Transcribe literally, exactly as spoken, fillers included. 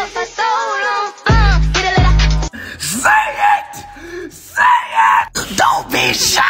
for so long. Uh, get a little. Say it! Say it! Don't be shy!